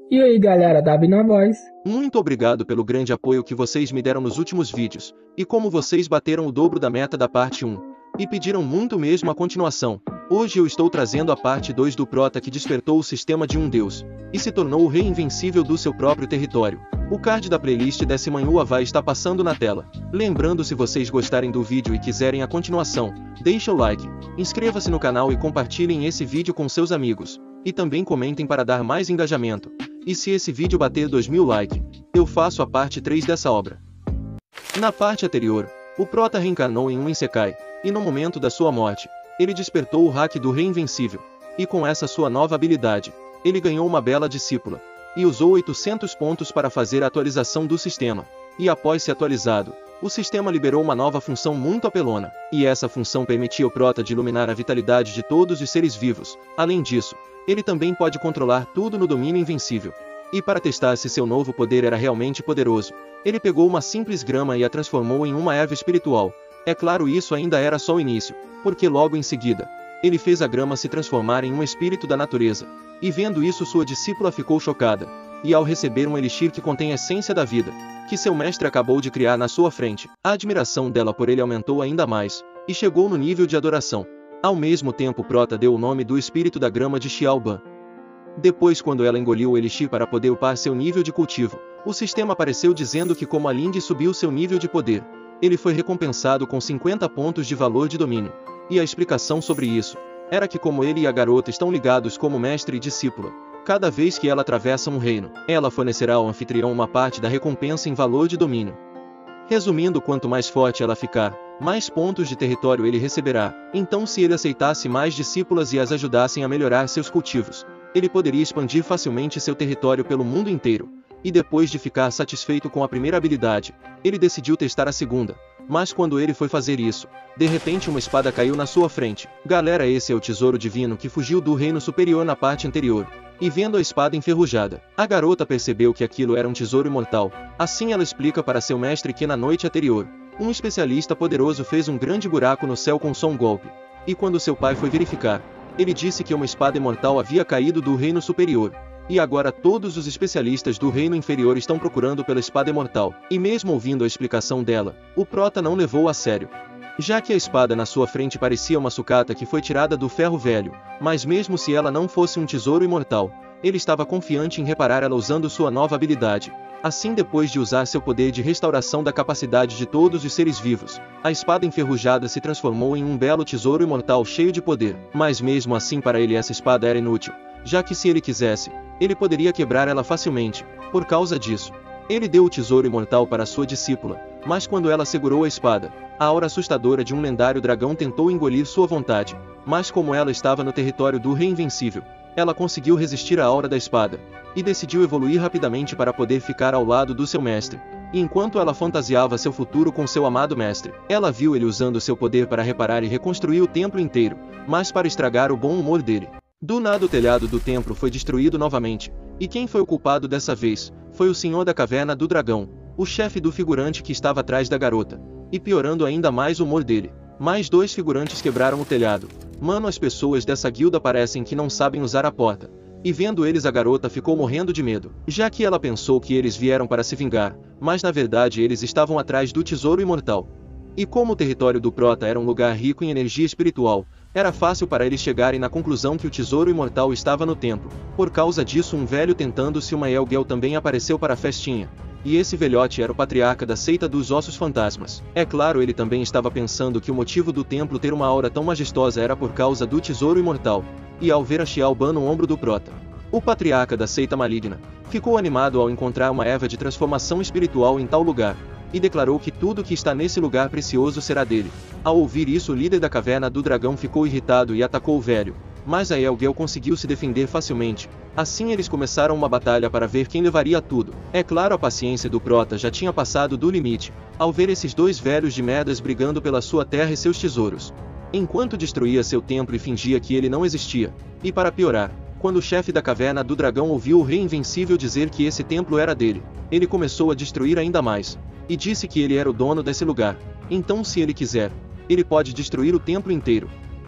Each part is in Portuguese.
E aí galera, Davi na voz. Muito obrigado pelo grande apoio que vocês me deram nos últimos vídeos, e como vocês bateram o dobro da meta da parte 1, e pediram muito mesmo a continuação, hoje eu estou trazendo a parte 2 do Prota que despertou o sistema de um deus, e se tornou o rei invencível do seu próprio território. O card da playlist dessa manhua vai estar passando na tela. Lembrando, se vocês gostarem do vídeo e quiserem a continuação, deixa o like, inscreva-se no canal e compartilhem esse vídeo com seus amigos, e também comentem para dar mais engajamento. E se esse vídeo bater 2000 likes, eu faço a parte 3 dessa obra. Na parte anterior, o Prota reencarnou em um Isekai, e no momento da sua morte, ele despertou o hack do Rei Invencível, e com essa sua nova habilidade, ele ganhou uma bela discípula, e usou 800 pontos para fazer a atualização do sistema, e após ser atualizado, o sistema liberou uma nova função muito apelona, e essa função permitia ao Prota de iluminar a vitalidade de todos os seres vivos. Além disso, ele também pode controlar tudo no domínio invencível. E para testar se seu novo poder era realmente poderoso, ele pegou uma simples grama e a transformou em uma erva espiritual. É claro, isso ainda era só o início, porque logo em seguida, ele fez a grama se transformar em um espírito da natureza. E vendo isso, sua discípula ficou chocada, e ao receber um elixir que contém a essência da vida, que seu mestre acabou de criar na sua frente, a admiração dela por ele aumentou ainda mais, e chegou no nível de adoração. Ao mesmo tempo, Prota deu o nome do espírito da grama de Xiaoban. Depois, quando ela engoliu o elixir para poder upar seu nível de cultivo, o sistema apareceu dizendo que como a Lindy subiu seu nível de poder, ele foi recompensado com 50 pontos de valor de domínio. E a explicação sobre isso era que como ele e a garota estão ligados como mestre e discípula, cada vez que ela atravessa um reino, ela fornecerá ao anfitrião uma parte da recompensa em valor de domínio. Resumindo, quanto mais forte ela ficar, mais pontos de território ele receberá. Então, se ele aceitasse mais discípulas e as ajudassem a melhorar seus cultivos, ele poderia expandir facilmente seu território pelo mundo inteiro. E depois de ficar satisfeito com a primeira habilidade, ele decidiu testar a segunda. Mas quando ele foi fazer isso, de repente uma espada caiu na sua frente. Galera, esse é o tesouro divino que fugiu do reino superior na parte anterior. E vendo a espada enferrujada, a garota percebeu que aquilo era um tesouro imortal. Assim ela explica para seu mestre que na noite anterior, um especialista poderoso fez um grande buraco no céu com só um golpe. E quando seu pai foi verificar, ele disse que uma espada imortal havia caído do reino superior. E agora todos os especialistas do reino inferior estão procurando pela espada imortal. E mesmo ouvindo a explicação dela, o Prota não levou a sério, já que a espada na sua frente parecia uma sucata que foi tirada do ferro velho. Mas mesmo se ela não fosse um tesouro imortal, ele estava confiante em reparar ela usando sua nova habilidade. Assim, depois de usar seu poder de restauração da capacidade de todos os seres vivos, a espada enferrujada se transformou em um belo tesouro imortal cheio de poder. Mas mesmo assim, para ele essa espada era inútil, já que se ele quisesse, ele poderia quebrar ela facilmente. Por causa disso, ele deu o tesouro imortal para sua discípula, mas quando ela segurou a espada, a aura assustadora de um lendário dragão tentou engolir sua vontade. Mas como ela estava no território do Rei Invencível, ela conseguiu resistir à aura da espada, e decidiu evoluir rapidamente para poder ficar ao lado do seu mestre. E enquanto ela fantasiava seu futuro com seu amado mestre, ela viu ele usando seu poder para reparar e reconstruir o templo inteiro, mas para estragar o bom humor dele. Do nada o telhado do templo foi destruído novamente, e quem foi o culpado dessa vez, foi o Senhor da Caverna do Dragão, o chefe do figurante que estava atrás da garota, e piorando ainda mais o humor dele, mais dois figurantes quebraram o telhado. Mano, as pessoas dessa guilda parecem que não sabem usar a porta. E vendo eles, a garota ficou morrendo de medo, já que ela pensou que eles vieram para se vingar, mas na verdade eles estavam atrás do tesouro imortal. E como o território do Prota era um lugar rico em energia espiritual, era fácil para eles chegarem na conclusão que o tesouro imortal estava no templo. Por causa disso, um velho tentando-se uma Elgel também apareceu para a festinha. E esse velhote era o patriarca da seita dos ossos fantasmas. É claro, ele também estava pensando que o motivo do templo ter uma aura tão majestosa era por causa do tesouro imortal. E ao ver a Xiaoban no ombro do Prota, o patriarca da seita maligna, ficou animado ao encontrar uma erva de transformação espiritual em tal lugar, e declarou que tudo que está nesse lugar precioso será dele. Ao ouvir isso, o líder da Caverna do Dragão ficou irritado e atacou o velho, mas a Elgel conseguiu se defender facilmente. Assim eles começaram uma batalha para ver quem levaria tudo. É claro, a paciência do Prota já tinha passado do limite, ao ver esses dois velhos de merdas brigando pela sua terra e seus tesouros, enquanto destruía seu templo e fingia que ele não existia. E para piorar, quando o chefe da Caverna do Dragão ouviu o Rei Invencível dizer que esse templo era dele, ele começou a destruir ainda mais, e disse que ele era o dono desse lugar. Então, se ele quiser, ele pode destruir o templo inteiro.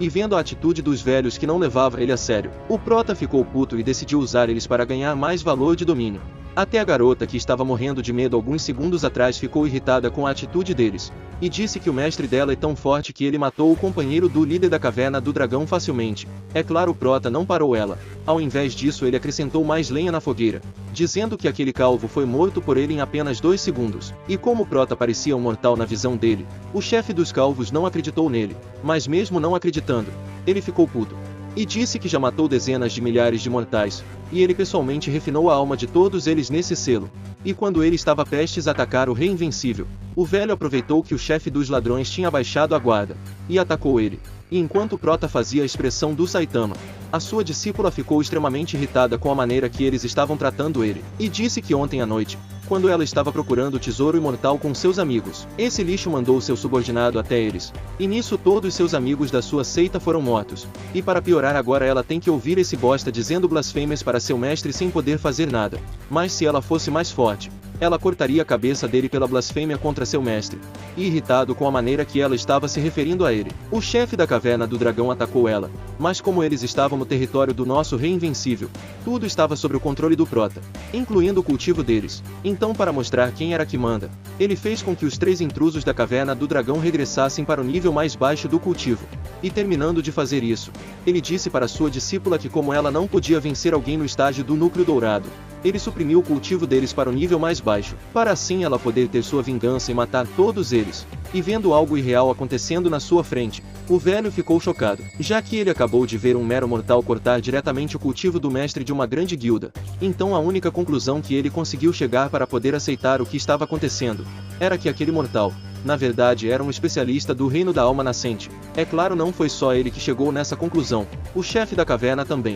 e vendo a atitude dos velhos que não levava ele a sério, o prota ficou puto e decidiu usar eles para ganhar mais valor de domínio. Até a garota, que estava morrendo de medo alguns segundos atrás, ficou irritada com a atitude deles, e disse que o mestre dela é tão forte que ele matou o companheiro do líder da caverna do dragão facilmente. É claro, o prota não parou ela. Ao invés disso, ele acrescentou mais lenha na fogueira, dizendo que aquele calvo foi morto por ele em apenas 2 segundos. E como o prota parecia um mortal na visão dele, o chefe dos calvos não acreditou nele, mas mesmo não acreditando, ele ficou puto. E disse que já matou dezenas de milhares de mortais, e ele pessoalmente refinou a alma de todos eles nesse selo. E quando ele estava prestes a atacar o Rei Invencível, o velho aproveitou que o chefe dos ladrões tinha baixado a guarda, e atacou ele. E enquanto o prota fazia a expressão do Saitama, a sua discípula ficou extremamente irritada com a maneira que eles estavam tratando ele, e disse que ontem à noite, quando ela estava procurando o tesouro imortal com seus amigos, esse lixo mandou seu subordinado até eles, e nisso todos seus amigos da sua seita foram mortos. E para piorar, agora ela tem que ouvir esse bosta dizendo blasfêmias para seu mestre sem poder fazer nada. Mas se ela fosse mais forte, ela cortaria a cabeça dele pela blasfêmia contra seu mestre. E irritado com a maneira que ela estava se referindo a ele, o chefe da caverna do dragão atacou ela, mas como eles estavam no território do nosso Rei Invencível, tudo estava sob o controle do prota, incluindo o cultivo deles. Então, para mostrar quem era que manda, ele fez com que os 3 intrusos da caverna do dragão regressassem para o nível mais baixo do cultivo. E terminando de fazer isso, ele disse para sua discípula que como ela não podia vencer alguém no estágio do núcleo dourado, ele suprimiu o cultivo deles para o nível mais baixo, para assim ela poder ter sua vingança e matar todos eles. E vendo algo irreal acontecendo na sua frente, o velho ficou chocado, já que ele acabou de ver um mero mortal cortar diretamente o cultivo do mestre de uma grande guilda. Então a única conclusão que ele conseguiu chegar para poder aceitar o que estava acontecendo, era que aquele mortal, na verdade, era um especialista do reino da alma nascente. É claro, não foi só ele que chegou nessa conclusão, o chefe da caverna também.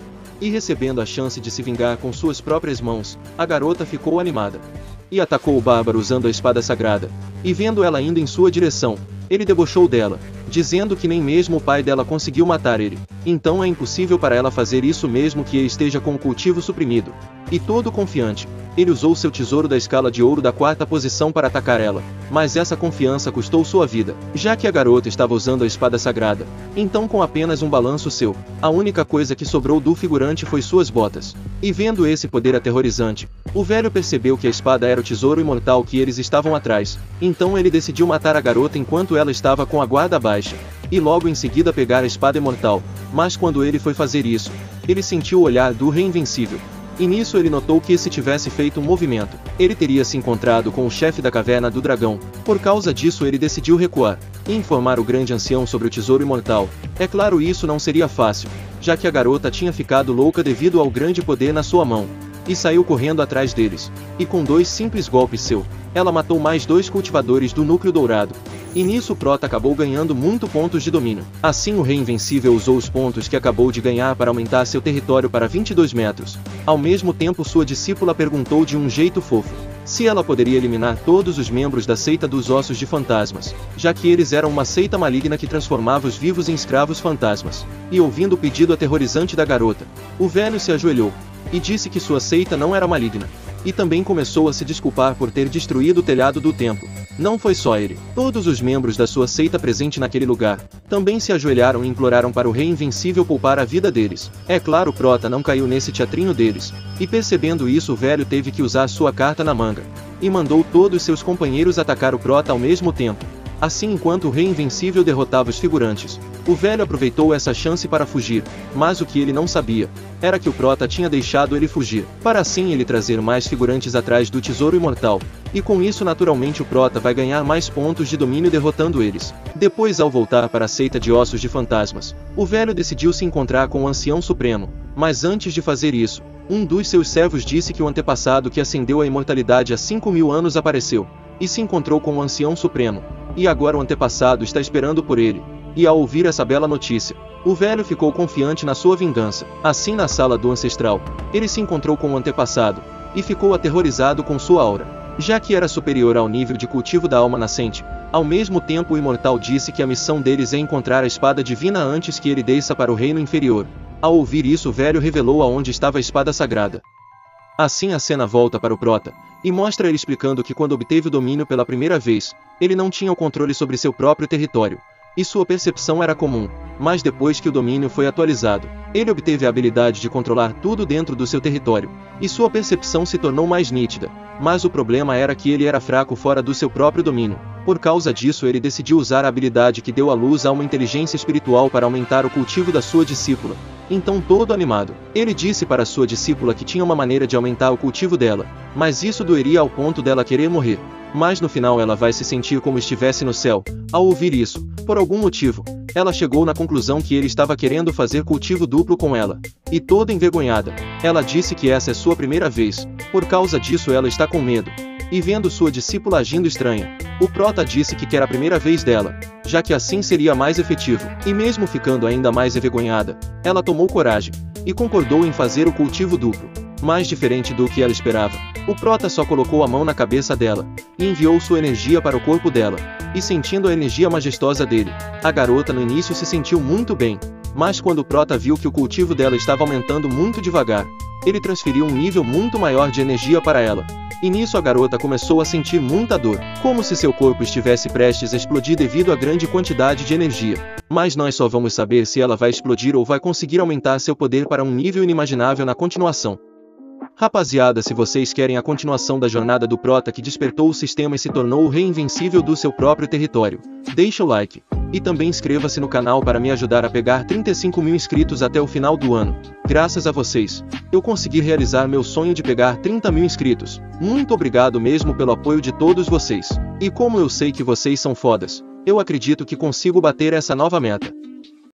E recebendo a chance de se vingar com suas próprias mãos, a garota ficou animada. E atacou o bárbaro usando a espada sagrada. E vendo ela indo em sua direção, ele debochou dela, dizendo que nem mesmo o pai dela conseguiu matar ele. Então é impossível para ela fazer isso mesmo que ele esteja com o cultivo suprimido. E todo confiante, ele usou seu tesouro da escala de ouro da 4ª posição para atacar ela, mas essa confiança custou sua vida, já que a garota estava usando a espada sagrada. Então com apenas um balanço seu, a única coisa que sobrou do figurante foi suas botas. E vendo esse poder aterrorizante, o velho percebeu que a espada era o tesouro imortal que eles estavam atrás. Então ele decidiu matar a garota enquanto ela estava com a guarda baixa, e logo em seguida pegar a espada imortal. Mas quando ele foi fazer isso, ele sentiu o olhar do Rei Invencível. E nisso ele notou que se tivesse feito um movimento, ele teria se encontrado com o chefe da caverna do dragão. Por causa disso ele decidiu recuar, e informar o grande ancião sobre o tesouro imortal. É claro, isso não seria fácil, já que a garota tinha ficado louca devido ao grande poder na sua mão, e saiu correndo atrás deles. E com 2 simples golpes seu, ela matou mais 2 cultivadores do núcleo dourado. E nisso o prota acabou ganhando muito pontos de domínio. Assim o Rei Invencível usou os pontos que acabou de ganhar para aumentar seu território para 22 metros. Ao mesmo tempo sua discípula perguntou de um jeito fofo se ela poderia eliminar todos os membros da seita dos ossos de fantasmas, já que eles eram uma seita maligna que transformava os vivos em escravos fantasmas. E ouvindo o pedido aterrorizante da garota, o velho se ajoelhou e disse que sua seita não era maligna. E também começou a se desculpar por ter destruído o telhado do templo. Não foi só ele. Todos os membros da sua seita presente naquele lugar também se ajoelharam e imploraram para o Rei Invencível poupar a vida deles. É claro, o prota não caiu nesse teatrinho deles. E percebendo isso, o velho teve que usar sua carta na manga, e mandou todos seus companheiros atacar o prota ao mesmo tempo. Assim, enquanto o Rei Invencível derrotava os figurantes, o velho aproveitou essa chance para fugir, mas o que ele não sabia era que o prota tinha deixado ele fugir, para assim ele trazer mais figurantes atrás do tesouro imortal, e com isso naturalmente o prota vai ganhar mais pontos de domínio derrotando eles. Depois, ao voltar para a seita de ossos de fantasmas, o velho decidiu se encontrar com o Ancião Supremo, mas antes de fazer isso, um dos seus servos disse que o antepassado que ascendeu à imortalidade há 5.000 anos apareceu, e se encontrou com o Ancião Supremo. E agora o antepassado está esperando por ele. E ao ouvir essa bela notícia, o velho ficou confiante na sua vingança. Assim, na sala do ancestral, ele se encontrou com o antepassado, e ficou aterrorizado com sua aura, já que era superior ao nível de cultivo da alma nascente. Ao mesmo tempo, o imortal disse que a missão deles é encontrar a espada divina antes que ele desça para o reino inferior. Ao ouvir isso, o velho revelou aonde estava a espada sagrada. Assim a cena volta para o prota, e mostra ele explicando que quando obteve o domínio pela primeira vez, ele não tinha o controle sobre seu próprio território, e sua percepção era comum. Mas depois que o domínio foi atualizado, ele obteve a habilidade de controlar tudo dentro do seu território, e sua percepção se tornou mais nítida. Mas o problema era que ele era fraco fora do seu próprio domínio. Por causa disso, ele decidiu usar a habilidade que deu à luz a uma inteligência espiritual para aumentar o cultivo da sua discípula. Então, todo animado, ele disse para sua discípula que tinha uma maneira de aumentar o cultivo dela, mas isso doeria ao ponto dela querer morrer. Mas no final ela vai se sentir como estivesse no céu. Ao ouvir isso, por algum motivo, ela chegou na conclusão que ele estava querendo fazer cultivo duplo com ela. E toda envergonhada, ela disse que essa é sua primeira vez. Por causa disso ela está com medo. E vendo sua discípula agindo estranha, o prota disse que quer a primeira vez dela, já que assim seria mais efetivo. E mesmo ficando ainda mais envergonhada, ela tomou coragem e concordou em fazer o cultivo duplo. Mais diferente do que ela esperava, o prota só colocou a mão na cabeça dela e enviou sua energia para o corpo dela. E sentindo a energia majestosa dele, a garota no início se sentiu muito bem. Mas quando o prota viu que o cultivo dela estava aumentando muito devagar, ele transferiu um nível muito maior de energia para ela. E nisso a garota começou a sentir muita dor, como se seu corpo estivesse prestes a explodir devido à grande quantidade de energia. Mas nós só vamos saber se ela vai explodir ou vai conseguir aumentar seu poder para um nível inimaginável na continuação. Rapaziada, se vocês querem a continuação da jornada do prota que despertou o sistema e se tornou o rei invencível do seu próprio território, deixa o like. E também inscreva-se no canal para me ajudar a pegar 35 mil inscritos até o final do ano. Graças a vocês, eu consegui realizar meu sonho de pegar 30 mil inscritos. Muito obrigado mesmo pelo apoio de todos vocês. E como eu sei que vocês são fodas, eu acredito que consigo bater essa nova meta.